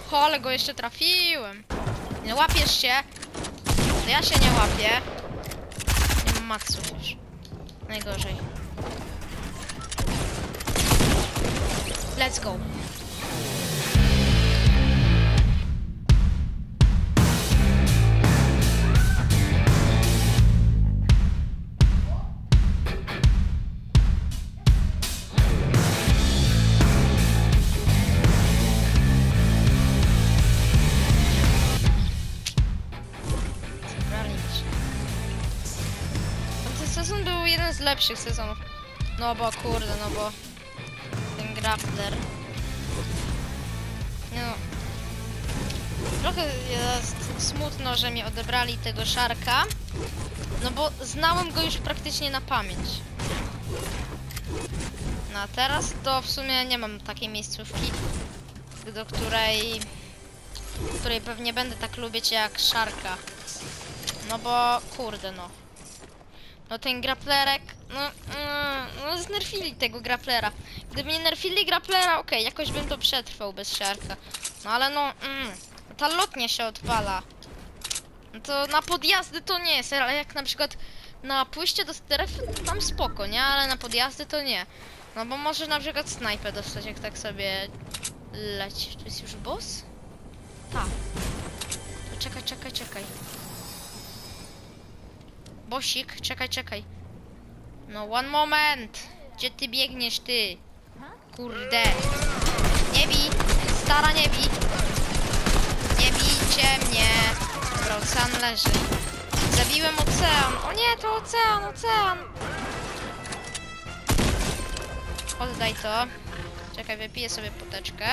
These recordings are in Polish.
O, ale go jeszcze trafiłem. Nie łapiesz się? To ja się nie łapię. Nie mam matsów już. Najgorzej. Let's go. Sezon był jeden z lepszych sezonów. No bo kurde, no bo ten grappler. No. Trochę jest smutno, że mi odebrali tego Sharka. No bo znałem go już praktycznie na pamięć. No a teraz to w sumie nie mam takiej miejscówki, do której pewnie będę tak lubić jak Sharka. No bo kurde no. No ten grapplerek, no znerfili tego grapplera. Gdyby nie nerfili grapplera, okej, jakoś bym to przetrwał bez Sharka. No ale no, ta lotnia się odpala. No to na podjazdy to nie jest, ale jak na przykład na pójście do strefy, to tam spoko, nie? Ale na podjazdy to nie. No bo może na przykład snajpę dostać, jak tak sobie leci. To jest już boss? Tak. To czekaj. Bosik, czekaj. No, one moment! Gdzie ty biegniesz, ty? Kurde! Nie bij! Stara, nie bij! Nie bijcie mnie! Dobra, ocean leży. Zabiłem ocean! O nie, to ocean! Oddaj to. Czekaj, wypiję sobie poteczkę.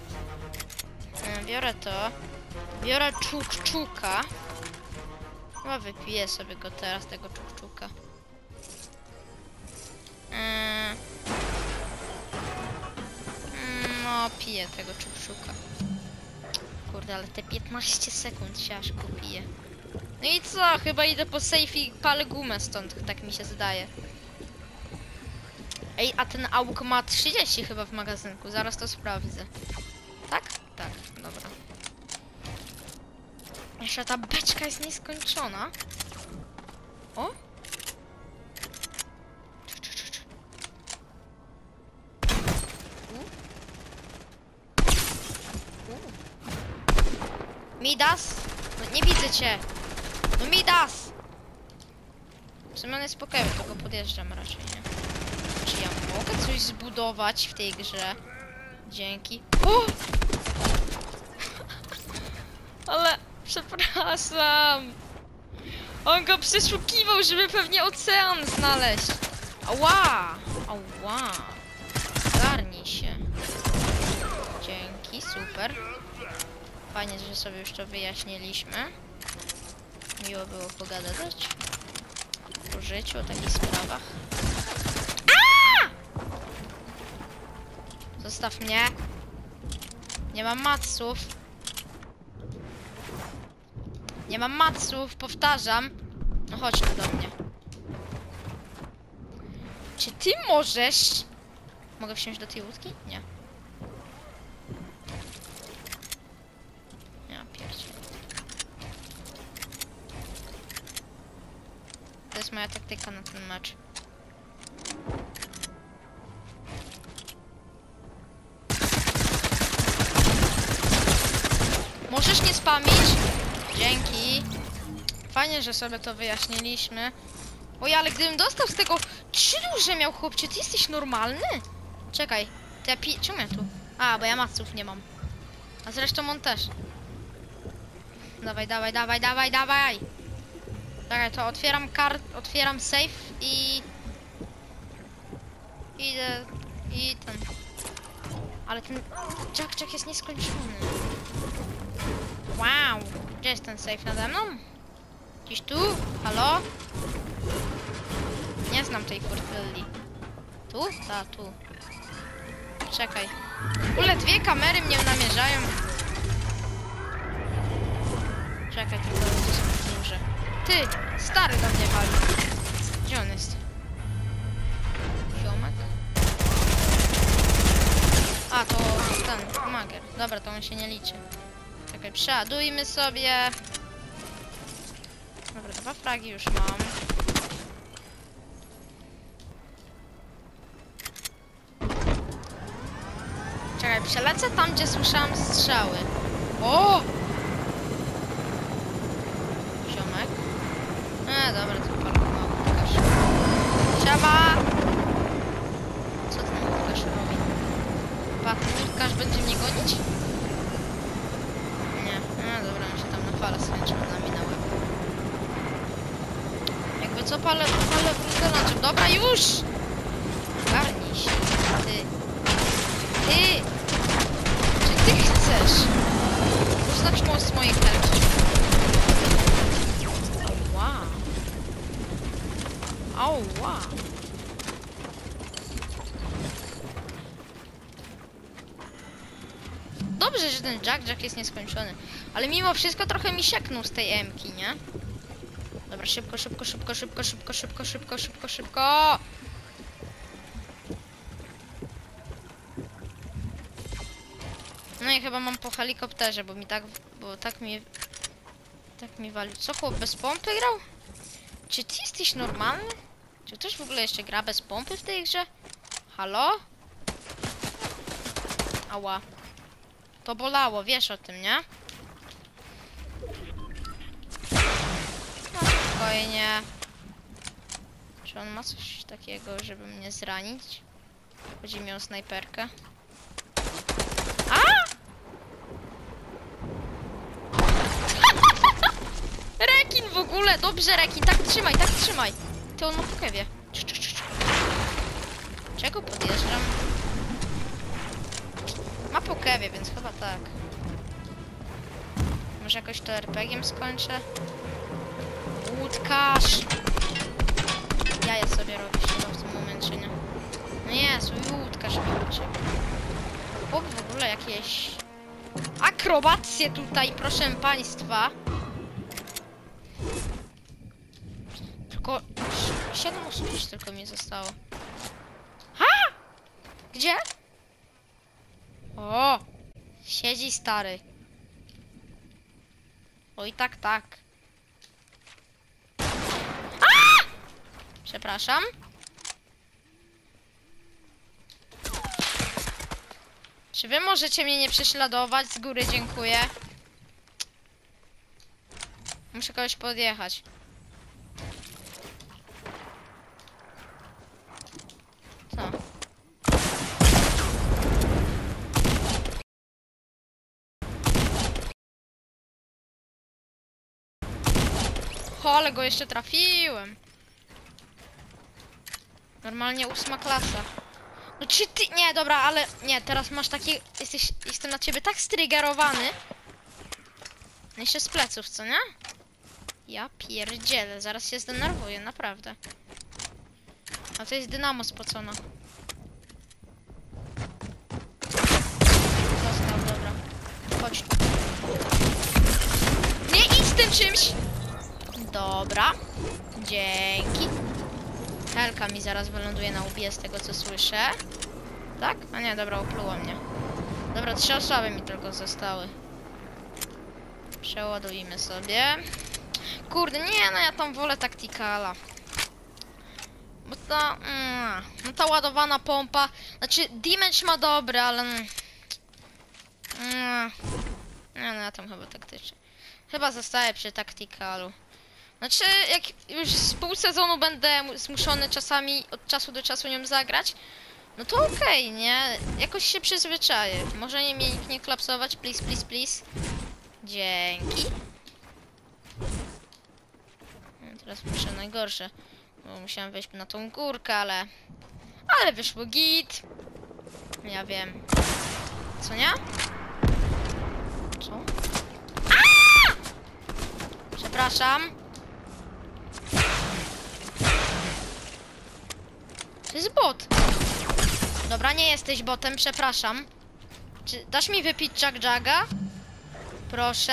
Biorę to. Biorę czuk-czuka. No wypiję sobie go teraz, tego czuk-czuka. No, piję tego czuk-czuka. Kurde, ale te 15 sekund się aż kupiję. No i co? Chyba idę po safe i palę gumę stąd, tak mi się zdaje. Ej, a ten AUK ma 30 chyba w magazynku, zaraz to sprawdzę. Tak? Tak, dobra. Jeszcze ta beczka jest nieskończona. O? Midas? No nie widzę cię. No Midas! W sumie on jest pokoju, tylko podjeżdżam raczej, nie? Czy ja mogę coś zbudować w tej grze? Dzięki. O! Ale... Przepraszam. On go przeszukiwał, żeby pewnie ocean znaleźć. Ała! Ała! Garnij się. Dzięki, super. Fajnie, że sobie już to wyjaśniliśmy. Miło było pogadać o życiu, o takich sprawach. Aaaa! Zostaw mnie. Nie mam matsów. Nie mam matsów, powtarzam. No chodź tu do mnie. Czy ty możesz... Mogę wsiąść do tej łódki? Nie. Ja pierdzielę. To jest moja taktyka na ten mecz. Możesz nie spamić? Dzięki. Fajnie, że sobie to wyjaśniliśmy. Oj, ale gdybym dostał z tego 3 duże miał, chłopcie, ty jesteś normalny? Czekaj, to ja czemu ja tu? A, bo ja maców nie mam. A zresztą on też. Dawaj. Czekaj, to otwieram safe i... Idę... I ten... Ale ten... Jack jest nieskończony. Wow! Gdzie jest ten safe nade mną? Gdzieś tu? Halo? Nie znam tej portfelli. Tu? Ta, tu. Czekaj. W ogóle 2 kamery mnie namierzają. Czekaj, tylko ludzie są duże. Ty! Stary do mnie wali. Gdzie on jest? Ziomek? A, to ten, magier. Dobra. dobra, to on się nie liczy. Czekaj, przeładujmy sobie. Dobra, 2 fragi już mam. Czekaj, przelecę tam, gdzie słyszałam strzały. O! Ziomek. Dobra, to palkował Łukasz. Siema! Co ten Łukasz robi? Łukasz będzie mnie gonić? Nie. Dobra, on się tam na falę skończył nami na łeb. Jakby co, palę brudelaczem. Dobra, już! Garnij się. Ty. Czy ty chcesz? Uznać most moich tarczy. Ała. Ała. Dobrze, że ten Jack jest nieskończony. Ale mimo wszystko trochę mi sieknął z tej M-ki, nie? Dobra, szybko. No i chyba mam po helikopterze, bo tak mi wali. Co, chłop bez pompy grał? Czy ty jesteś normalny? Czy ktoś w ogóle jeszcze gra bez pompy w tej grze? Halo? Ała. To bolało, wiesz o tym, nie? No spokojnie. Czy on ma coś takiego, żeby mnie zranić? Chodzi mi o snajperkę. A! Rekin w ogóle! Dobrze, Rekin, tak trzymaj! Ty, on ma po kewie. Czego podjeżdżam? Ma po kewie, więc chyba tak. Może jakoś to RPG-iem skończę? Łódkarz! Jaja sobie robisz chyba w tym momencie, nie? No Jezu, łódkarz mi uciekł. Chłop w ogóle jakieś akrobacje tutaj, proszę państwa. Tylko 7 osób już tylko mi zostało. Ha! Gdzie? O! Siedzi stary. Oj, tak. A! Przepraszam. Czy wy możecie mnie nie prześladować? Z góry dziękuję. Muszę kogoś podjechać. Co? O, ale go jeszcze trafiłem. Normalnie 8 klasa. No czy ty... Nie, dobra, ale... Nie, teraz masz taki... Jestem na ciebie tak strygerowany. Jeszcze z pleców, co nie? Ja pierdzielę, zaraz się zdenerwuję, naprawdę. A to jest dynamo spocona. Został, dobra. Chodź tu. Nie idź z tym czymś! Dobra. Dzięki. Helka mi zaraz wyląduje na łbie z tego co słyszę. Tak? A nie, dobra, opluło mnie. Dobra, 3 osoby mi tylko zostały. Przeładujmy sobie. Kurde, nie, no ja tam wolę taktikala. Bo no ta ładowana pompa, znaczy damage ma dobry, ale nie, no ja tam chyba taktycznie. Chyba zostaję przy taktikalu. Znaczy, jak już z pół sezonu będę zmuszony czasami od czasu do czasu nią zagrać, no to okej, nie? Jakoś się przyzwyczaję. Może nie mnie nikt nie klapsować, please. Dzięki. No, teraz muszę najgorsze, bo musiałem wejść na tą górkę, ale wyszło git. Ja wiem. Co nie? Co? Aaaa! Przepraszam. To jest bot. Dobra, nie jesteś botem, przepraszam. Czy dasz mi wypić Jack-Jagga? Proszę.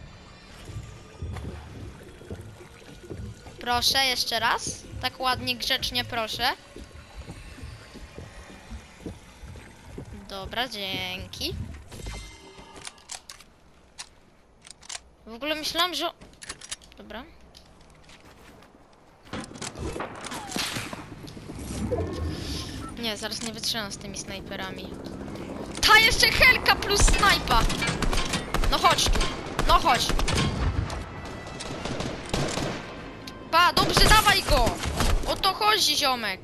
Proszę, jeszcze raz. Tak ładnie, grzecznie, proszę. Dobra, dzięki. W ogóle myślałam, że... Dobra. Nie, zaraz nie wytrzymam z tymi snajperami. Ta jeszcze helka plus snajpa! No chodź tu, no chodź. Pa, dobrze, dawaj go! O to chodzi, ziomek.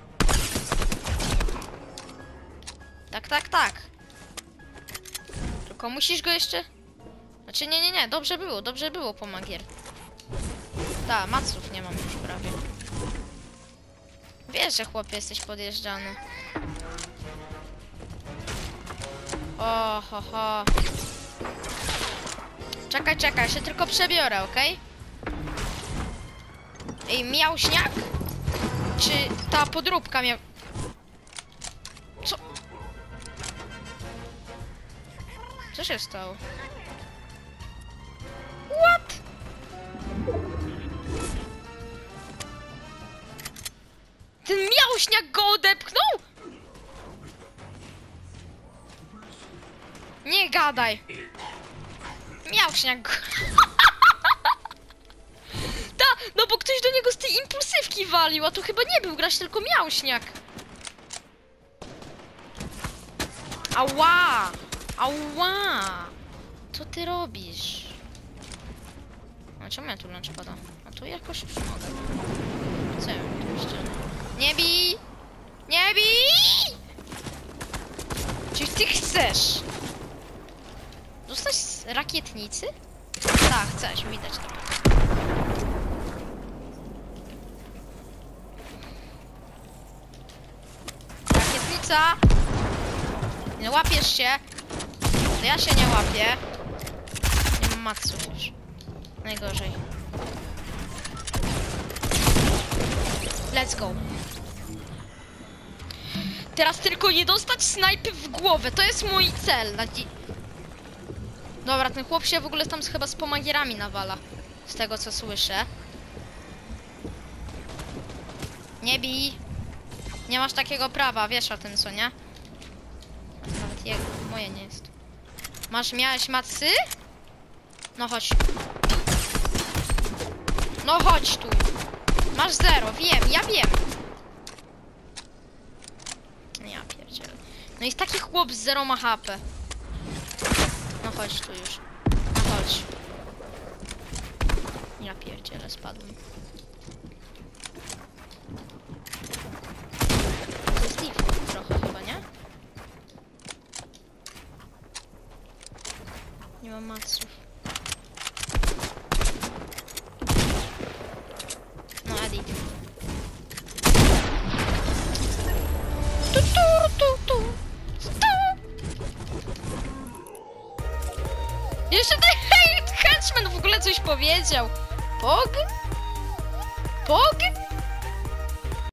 Tak, tak, tak. Tylko musisz go jeszcze... Znaczy nie, dobrze było po magier. Ta, maców nie mam już prawie. Wiesz, że chłopie jesteś podjeżdżany. O, ho, ho. Czekaj, ja się tylko przebiorę, okej? Ej, miał śnieg? Czy ta podróbka miał... Co? Co się stało? What? Ten miałśniak go odepchnął? Nie gadaj. Miałśniak go... Ta, no bo ktoś do niego z tej impulsywki walił, a to chyba nie był gracz, tylko miałśniak. Ała! Ała! Co ty robisz? A czemu ja tu lunchpada? A tu jakoś już mogę. Co ja oczywiście? Nie bij! Nie bij! Czy ty chcesz dostać z rakietnicy? Tak, chcesz, widać to. Rakietnica! Nie łapiesz się! To ja się nie łapię. Nie mam maców już. Najgorzej. Let's go. Teraz tylko nie dostać snajpy w głowę. To jest mój cel. Dobra, ten chłop się w ogóle tam chyba z pomagierami nawala. Z tego co słyszę. Nie bij. Nie masz takiego prawa, wiesz o tym, co nie? Nawet jego, moje nie jest. Miałeś macy? No chodź. No chodź tu. Masz 0, wiem, ja wiem. Ja pierdzielę. No jest taki chłop z 0 ma HP. No chodź tu już. No chodź. Ja pierdzielę, spadłem. To jest default trochę chyba, nie? Nie mam maców. No, edit. Jeszcze ten henchman w ogóle coś powiedział. Pog? Pog?